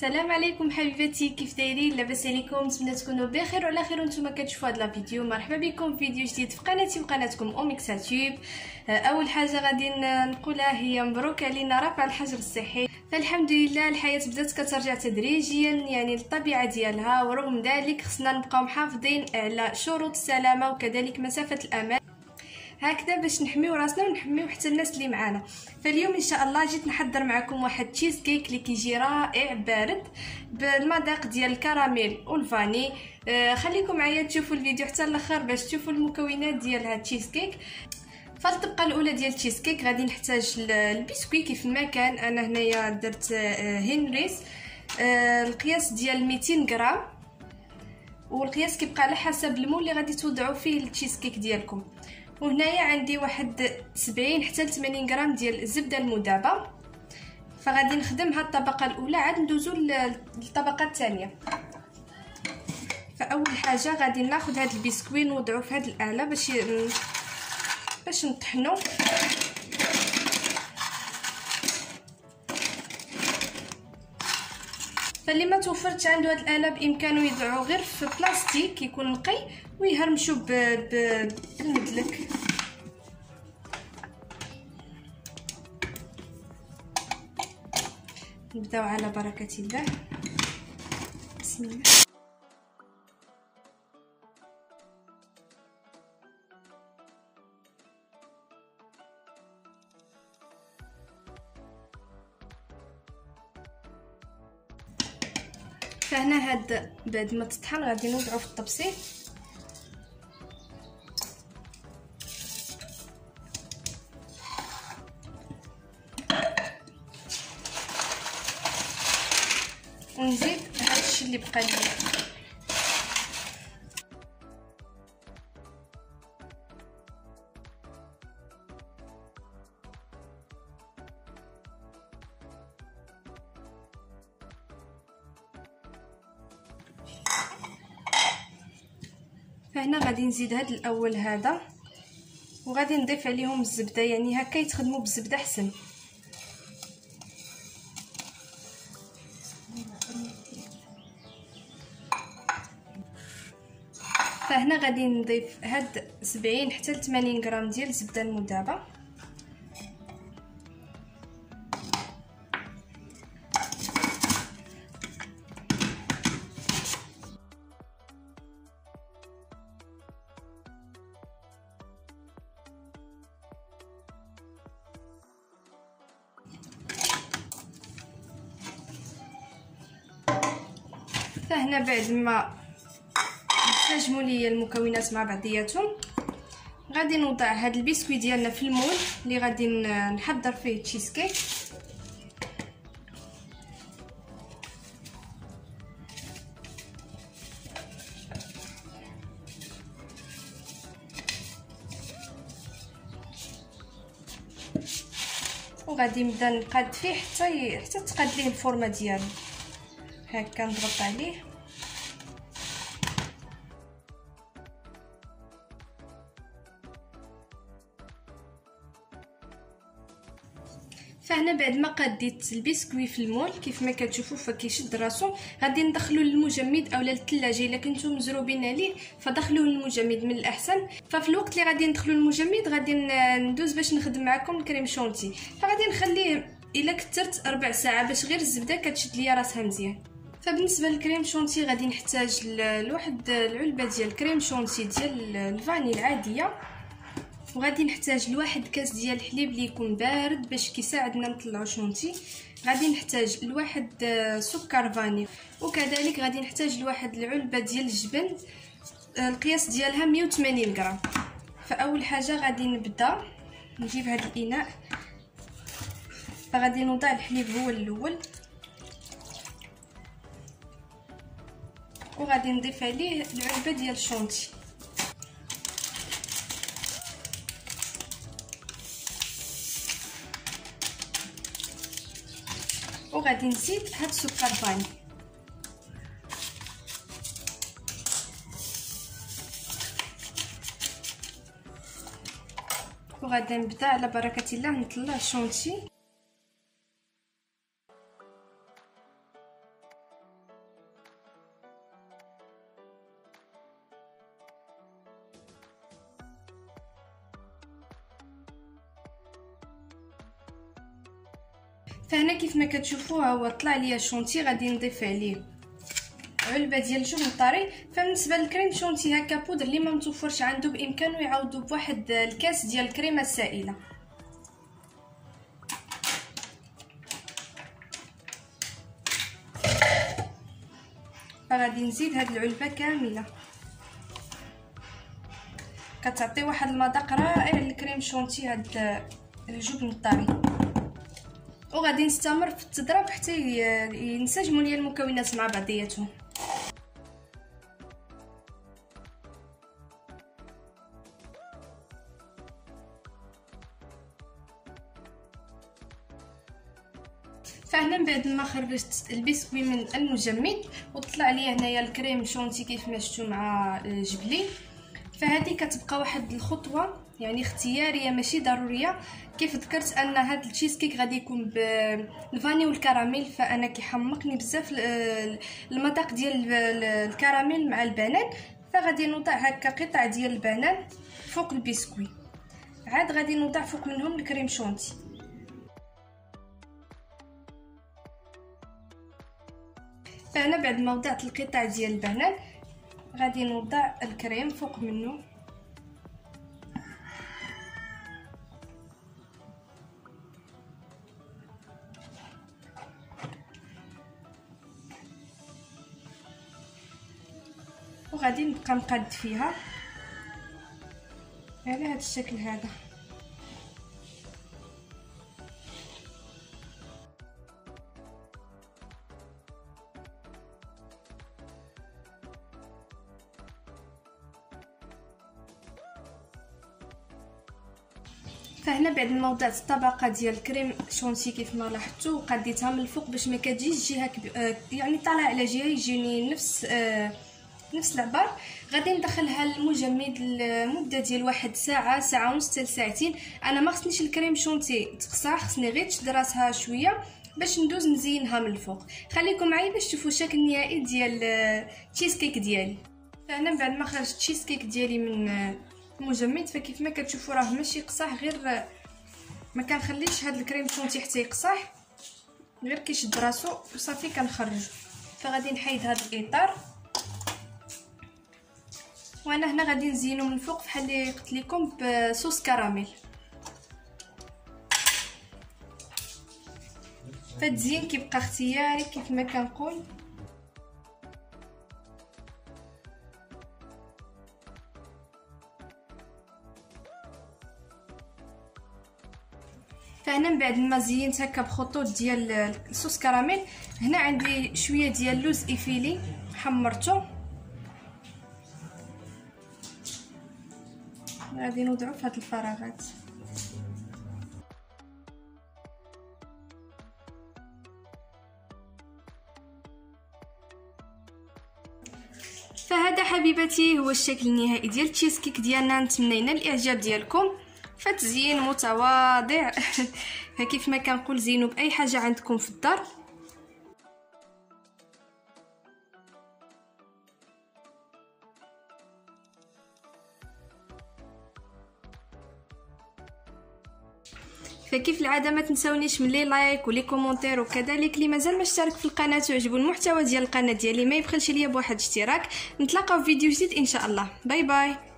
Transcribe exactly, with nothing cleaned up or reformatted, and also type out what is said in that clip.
السلام عليكم حبيباتي، كيف دايرين؟ لاباس عليكم؟ نتمنى تكونوا بخير وعلى خير وانتم كتشوفوا هذا الفيديو. مرحبا بكم في فيديو جديد في قناتي وقناتكم اوميكسا تيوب. اول حاجه غادي نقولها هي مبروك علينا رفع الحجر الصحي. فالحمد لله الحياه بدات كترجع تدريجيا يعني للطبيعه ديالها، ورغم ذلك خصنا نبقاو محافظين على شروط السلامه وكذلك مسافه الامان هكذا باش نحميو راسنا ونحميو حتى الناس اللي معانا. فاليوم ان شاء الله جيت نحضر معكم واحد تشيز كيك اللي كيجي رائع بارد بالمذاق ديال الكراميل والفاني. آه خليكم معايا تشوفوا الفيديو حتى الاخر باش تشوفوا المكونات ديال هاد التشيز كيك. فالطبقه الاولى ديال التشيز كيك غادي نحتاج البسكوي كيف ما كان. انا هنايا درت آه هنريس آه القياس ديال مئتين غرام، والقياس كيبقى على حسب المول اللي غادي توضعوا فيه التشيز كيك ديالكم. وهنايا عندي واحد سبعين حتى ثمانين غرام ديال الزبده المذابه. فغادي نخدم هاد الطبقه الاولى عاد ندوزو للطبقه الثانيه. فاول حاجه غادي ناخذ هاد البسكوي نوضعو في هاد الاله باش باش نطحنو. فاللي ما توفرتش عنده هاد الاله بامكانه يضعو غير في بلاستيك يكون نقي ويهرمشو بالمدلك. نبداو على بركه الله. بسم الله. فهنا هاد بعد ما تطحن غادي نوضعو في الطبسيل. ونزيد هادشي اللي بقى لي. فهنا غادي نزيد هاد الاول هذا وغادي نضيف عليهم الزبده، يعني هكا يتخدموا بالزبده احسن. فهنا غادي نضيف هاد سبعين حتى ثمانين غرام ديال الزبده المذابه. فهنا بعد ما نسجموا لي المكونات مع بعضياتهم غادي نوضع هاد البسكوي ديالنا في المول اللي غادي نحضر فيه التشيز كيك. وغادي نبدا نقاد فيه حتى حتى تقاد ليه الفورمه ديالو. هكا نضغط عليه. فهنا بعد ما قديت البسكوي في المول كيف ما كتشوفوا فكيشد راسو، غادي ندخلو للمجمد اولا للثلاجه. الا كنتو مزروبين عليه فدخلوه للمجمد من الاحسن. ففي الوقت اللي غادي ندخلو للمجمد غادي ندوز باش نخدم معكم الكريم شونتي. فغادي نخليه الا كثرت ربع ساعه باش غير الزبده كتشد ليا راسها مزيان. فبالنسبه للكريم شونتي غادي نحتاج لواحد العلبه ديال الكريم شونتي ديال الفاني العاديه، وغادي نحتاج لواحد كاس ديال الحليب اللي يكون بارد باش كيساعدنا نطلعو شونتي. غادي نحتاج لواحد سكر فاني، وكذلك غادي نحتاج لواحد العلبه ديال الجبن القياس ديالها مية وثمانين غرام. فاول حاجه غادي نبدا نجيب هذا الاناء. فغادي نوضع الحليب هو الاول وغادي نضيف عليه العلبه ديال الشونتي. وغادي نزيد هاد السكر فاني. وغادي نبدا على بركه الله نطلع الشونتي. فهنا كيف ما كتشوفوا هو طلع ليا الشونتي، غادي نضيف عليه علبه ديال الجبن الطري. فبالنسبه للكريم شونتي هكا بودر اللي ما متوفرش عنده بامكانه يعوضو بواحد الكاس ديال الكريمه السائله. فغادي نزيد هاد العلبه كامله، كتعطي واحد المذاق رائع للكريم شونتي هاد الجبن الطري. وغادي نستمر في التضرب حتى ينسجموا ليا المكونات مع بعضياتهم. فهنا من بعد ما خرجت البسكوي من المجمد وطلع لي هنايا الكريم شونتي كيف ما شفتوا مع جبلي. فهذه كتبقى واحد الخطوه يعني اختياريه ماشي ضروريه. كيف ذكرت ان هذا التشيز كيك غادي يكون بالفاني والكراميل، فانا كيحمقني بزاف المذاق ديال الكراميل مع البنان. فغادي نوضع هكا قطع ديال البنان فوق البسكوي، عاد غادي نوضع فوق منهم الكريم شونتي. فانا بعد ما وضعت القطع ديال البنان غادي نوضع الكريم فوق منه. وغادي نبقى نقاد فيها على هذا الشكل هذا. فهنا بعد ما وضعت الطبقه ديال الكريم شونتي كيف ما لاحظتوا وقديتها من الفوق باش ما كتجيش جهه كب... يعني طالع على جهه يجيني نفس آه نفس العبار. غادي ندخلها للمجمد لمده ديال واحد ساعه ساعه ونص حتى لساعتين. انا ما خصنيش الكريم شونتي تقصى، خصني غير تشد راسها شويه باش ندوز نزينها من الفوق. خليكم معايا باش تشوفوا الشكل النهائي ديال التشيز كيك ديالي. فانا بعد ما خرجت التشيز كيك ديالي من المجمد فكيف ما كتشوفوا راه ماشي قصاح، غير ما كنخليش هذا الكريم شونتي حتى يقصاح، غير كيشد راسو وصافي كنخرجو. فغادي نحيد هذا الاطار وانا هنا غادي نزينو من الفوق بحال اللي قلت لكم بصوص كراميل. فالتزيين كيبقى اختياري كيف ما كنقول. فهنا من بعد ما زينت هكا بخطوط ديال الصوص كراميل، هنا عندي شويه ديال اللوز ايفيلي حمرته، غادي نوضعو في هاد الفراغات. فهذا حبيباتي هو الشكل النهائي ديال التشيز كيك ديالنا. نتمنينا الاعجاب ديالكم. فتزيين متواضع كيف ما كنقول زينوا باي حاجه عندكم في الدار. فكيف العاده ما تنساونيش من لي لايك ولي كومونتير، وكذلك اللي مازال ما اشترك في القناه ويعجبو المحتوى ديال القناه ديالي ما يبخلش ليا بواحد اشتراك. نتلاقاو في فيديو جديد ان شاء الله. باي باي.